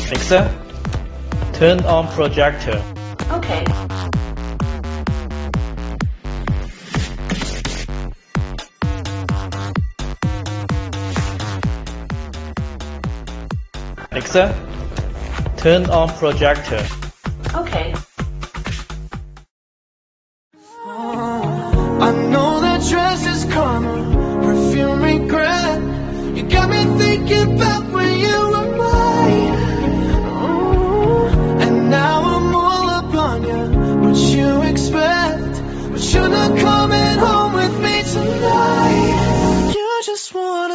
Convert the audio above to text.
Alexa, turn on projector. Okay. Alexa, turn on projector. Okay. I know that dress is karma, perfume regret. You got me thinking about when you were mine. And now I'm all up on you. What you expect? But you're not coming home with me tonight. You just wanna